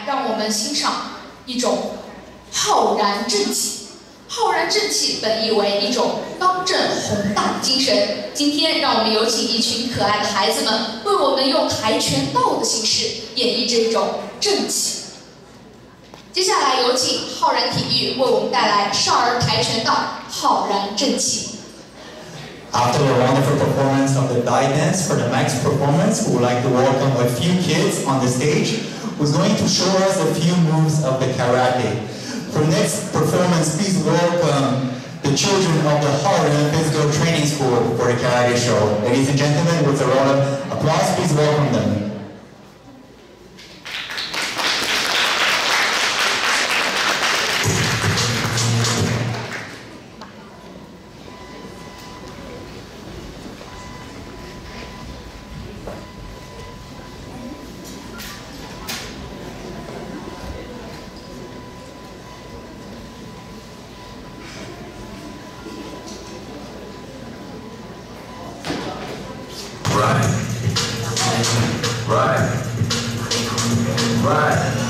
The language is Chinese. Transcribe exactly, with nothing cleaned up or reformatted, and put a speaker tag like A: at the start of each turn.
A: 来，让我们欣赏一种浩然正气。浩然正气本意为一种刚正宏大的精神。今天，让我们有请一群可爱的孩子们，为我们用跆拳道的形式演绎这种正气。接下来有请浩然体育为我们带来少儿跆拳道浩然正气。
B: After a wonderful performance of the Thai dance, for the next performance, we would like to welcome a few kids on the stage who's going to show us a few moves of the karate. For next performance, please welcome the children of the Holland Physical Training School for the karate show. Ladies and gentlemen, with a round of applause, please welcome them. Right. Right. Right.